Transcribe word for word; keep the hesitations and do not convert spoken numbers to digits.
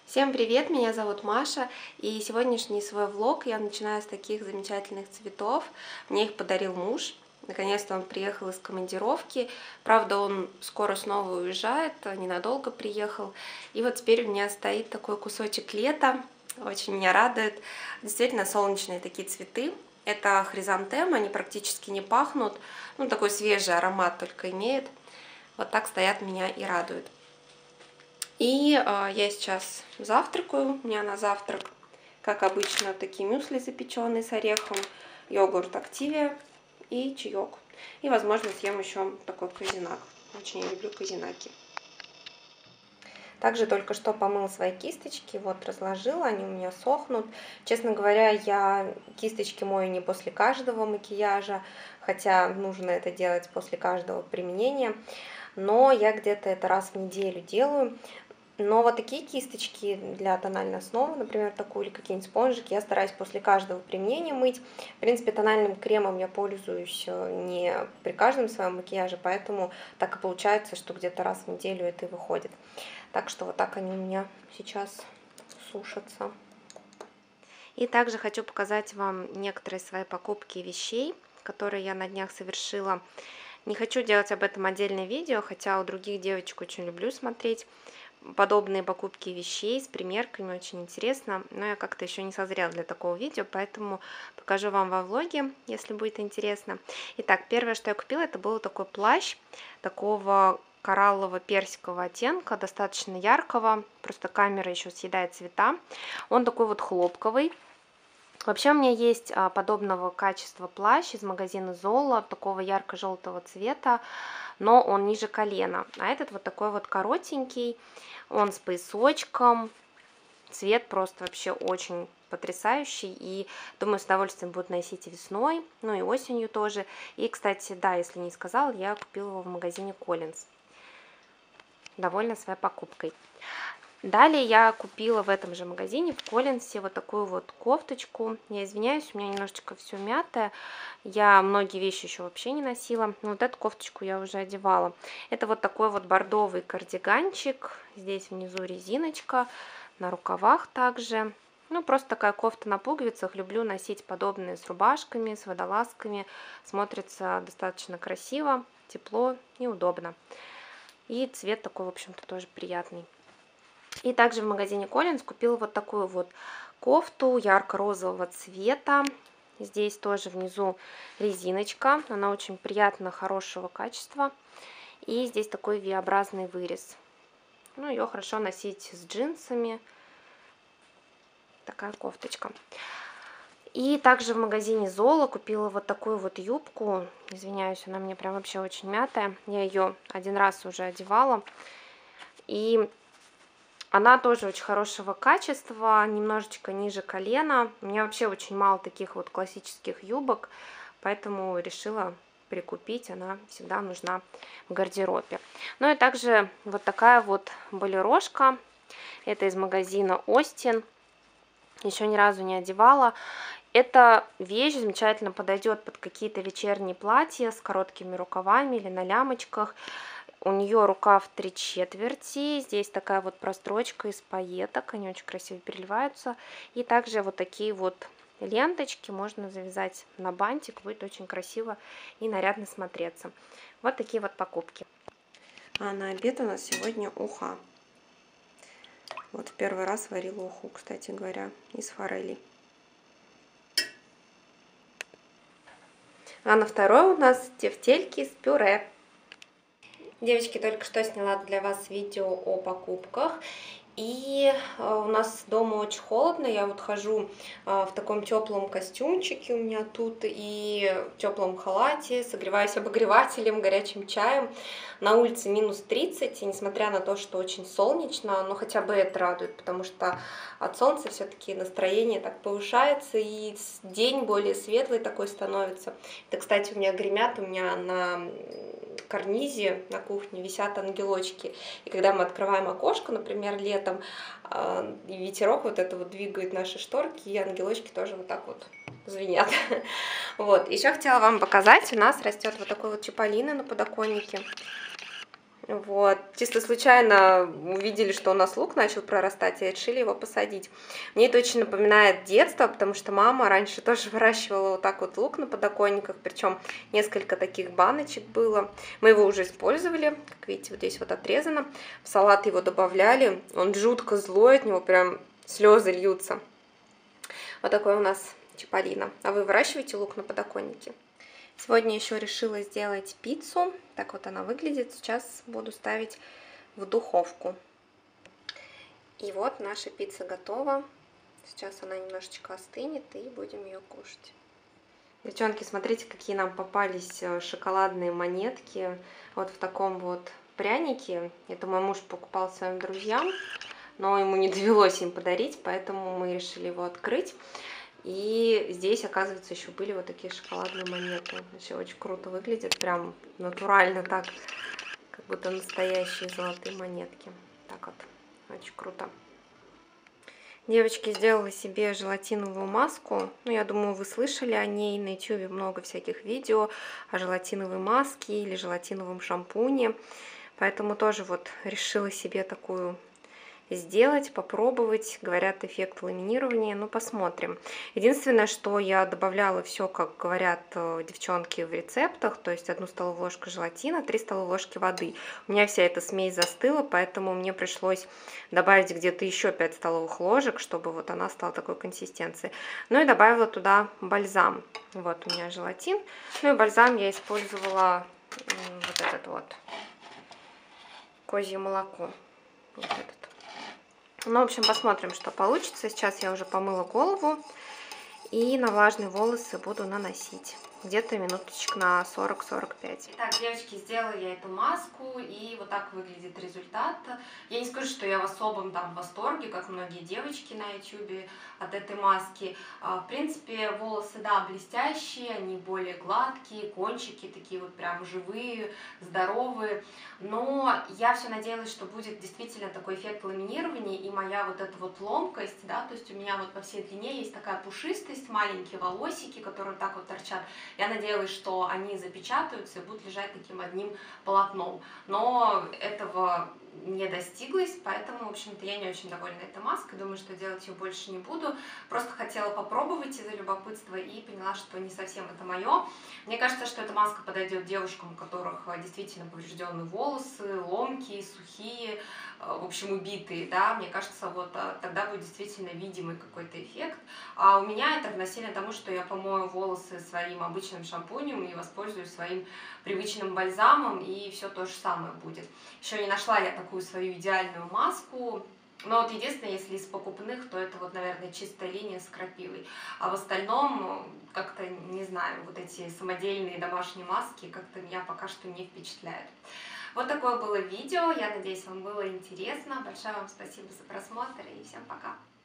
Всем привет, меня зовут Маша, и сегодняшний свой влог я начинаю с таких замечательных цветов. Мне их подарил муж. Наконец-то он приехал из командировки. Правда, он скоро снова уезжает, ненадолго приехал. И вот теперь у меня стоит такой кусочек лета. Очень меня радует. Действительно солнечные такие цветы. Это хризантемы, они практически не пахнут. Ну, такой свежий аромат только имеет. Вот так стоят, меня и радуют. И э, я сейчас завтракаю. У меня на завтрак, как обычно, такие мюсли запеченные с орехом, йогурт Активия и чаек. И, возможно, съем еще такой козинак. Очень я люблю козинаки. Также только что помыла свои кисточки, вот разложила, они у меня сохнут. Честно говоря, я кисточки мою не после каждого макияжа, хотя нужно это делать после каждого применения. Но я где-то это раз в неделю делаю. Но вот такие кисточки для тональной основы, например, такую или какие-нибудь спонжики, я стараюсь после каждого применения мыть. В принципе, тональным кремом я пользуюсь не при каждом своем макияже, поэтому так и получается, что где-то раз в неделю это и выходит. Так что вот так они у меня сейчас сушатся. И также хочу показать вам некоторые свои покупки вещей, которые я на днях совершила. Не хочу делать об этом отдельное видео, хотя у других девочек очень люблю смотреть подобные покупки вещей с примерками, очень интересно, но я как-то еще не созрела для такого видео, поэтому покажу вам во влоге, если будет интересно. Итак, первое, что я купила, это был такой плащ такого кораллово-персикового оттенка, достаточно яркого, просто камера еще съедает цвета. Он такой вот хлопковый. Вообще у меня есть подобного качества плащ из магазина Золо, такого ярко-желтого цвета, но он ниже колена. А этот вот такой вот коротенький, он с поясочком, цвет просто вообще очень потрясающий, и думаю, с удовольствием будут носить и весной, ну и осенью тоже. И, кстати, да, если не сказала, я купила его в магазине Коллинз. Довольна своей покупкой. Далее я купила в этом же магазине, в Коллинсе, вот такую вот кофточку. Я извиняюсь, у меня немножечко все мятое. Я многие вещи еще вообще не носила. Но вот эту кофточку я уже одевала. Это вот такой вот бордовый кардиганчик. Здесь внизу резиночка, на рукавах также. Ну, просто такая кофта на пуговицах. Люблю носить подобные с рубашками, с водолазками. Смотрится достаточно красиво, тепло и удобно. И цвет такой, в общем-то, тоже приятный. И также в магазине Коллинз купила вот такую вот кофту ярко-розового цвета. Здесь тоже внизу резиночка. Она очень приятно, хорошего качества. И здесь такой V-образный вырез. Ну, ее хорошо носить с джинсами. Такая кофточка. И также в магазине Золо купила вот такую вот юбку. Извиняюсь, она мне прям вообще очень мятая. Я ее один раз уже одевала. И она тоже очень хорошего качества, немножечко ниже колена. У меня вообще очень мало таких вот классических юбок, поэтому решила прикупить. Она всегда нужна в гардеробе. Ну и также вот такая вот болерошка. Это из магазина Остин. Еще ни разу не одевала. Эта вещь замечательно подойдет под какие-то вечерние платья с короткими рукавами или на лямочках. У нее рукав три четверти, здесь такая вот прострочка из пайеток, они очень красиво переливаются. И также вот такие вот ленточки можно завязать на бантик, будет очень красиво и нарядно смотреться. Вот такие вот покупки. А на обед у нас сегодня уха. Вот в первый раз варила уху, кстати говоря, из форели. А на второй у нас тефтельки с пюре. Девочки, только что сняла для вас видео о покупках. И у нас дома очень холодно, я вот хожу в таком теплом костюмчике у меня тут и в теплом халате, согреваюсь обогревателем, горячим чаем. На улице минус тридцать, и несмотря на то, что очень солнечно, но хотя бы это радует, потому что от солнца все-таки настроение так повышается, и день более светлый такой становится. Это, кстати, у меня гремят, у меня на карнизе на кухне висят ангелочки, и когда мы открываем окошко, например, летом, и ветерок вот это вот двигает наши шторки, и ангелочки тоже вот так вот звенят. Вот, еще хотела вам показать, у нас растет вот такой вот чиполлино на подоконнике. Вот. Чисто случайно увидели, что у нас лук начал прорастать, и решили его посадить. Мне это очень напоминает детство, потому что мама раньше тоже выращивала вот так вот лук на подоконниках, причем несколько таких баночек было. Мы его уже использовали, как видите, вот здесь вот отрезано. В салат его добавляли, он жутко злой, от него прям слезы льются. Вот такой у нас чиполлино. А вы выращиваете лук на подоконнике? Сегодня еще решила сделать пиццу. Так вот она выглядит. Сейчас буду ставить в духовку. И вот наша пицца готова. Сейчас она немножечко остынет, и будем ее кушать. Девчонки, смотрите, какие нам попались шоколадные монетки. Вот в таком вот прянике. Это мой муж покупал своим друзьям, но ему не довелось им подарить, поэтому мы решили его открыть. И здесь, оказывается, еще были вот такие шоколадные монеты. Вообще очень круто выглядит, прям натурально так, как будто настоящие золотые монетки. Так вот, очень круто. Девочки, сделала себе желатиновую маску. Ну, я думаю, вы слышали о ней. На ютубе много всяких видео о желатиновой маске или желатиновом шампуне. Поэтому тоже вот решила себе такую сделать, попробовать. Говорят, эффект ламинирования, ну посмотрим. Единственное, что я добавляла все, как говорят девчонки в рецептах, то есть одну столовую ложку желатина, три столовые ложки воды. У меня вся эта смесь застыла, поэтому мне пришлось добавить где-то еще пять столовых ложек, чтобы вот она стала такой консистенции. Ну и добавила туда бальзам. Вот у меня желатин. Ну и бальзам я использовала вот этот вот, козье молоко. Вот этот. Ну, в общем, посмотрим, что получится. Сейчас я уже помыла голову и на влажные волосы буду наносить. Где-то минуточек на сорок-сорок пять. Итак, девочки, сделала я эту маску, и вот так выглядит результат. Я не скажу, что я в особом там восторге, как многие девочки на ютубе от этой маски. В принципе, волосы, да, блестящие, они более гладкие, кончики такие вот прям живые, здоровые. Но я все надеялась, что будет действительно такой эффект ламинирования, и моя вот эта вот ломкость, да, то есть у меня вот по всей длине есть такая пушистость, маленькие волосики, которые так вот торчат. Я надеялась, что они запечатаются и будут лежать таким одним полотном. Но этого не достиглось, поэтому, в общем-то, я не очень довольна этой маской. Думаю, что делать ее больше не буду. Просто хотела попробовать из-за любопытства и поняла, что не совсем это мое. Мне кажется, что эта маска подойдет девушкам, у которых действительно поврежденные волосы, ломкие, сухие, в общем, убитые, да, мне кажется, вот тогда будет действительно видимый какой-то эффект. А у меня это равносильно тому, что я помою волосы своим обычным шампунем и воспользуюсь своим привычным бальзамом, и все то же самое будет. Еще не нашла я такую свою идеальную маску. Но вот единственное, если из покупных, то это вот, наверное, чистая линия с крапивой. А в остальном, как-то, не знаю, вот эти самодельные домашние маски как-то меня пока что не впечатляют. Вот такое было видео. Я надеюсь, вам было интересно. Большое вам спасибо за просмотр и всем пока!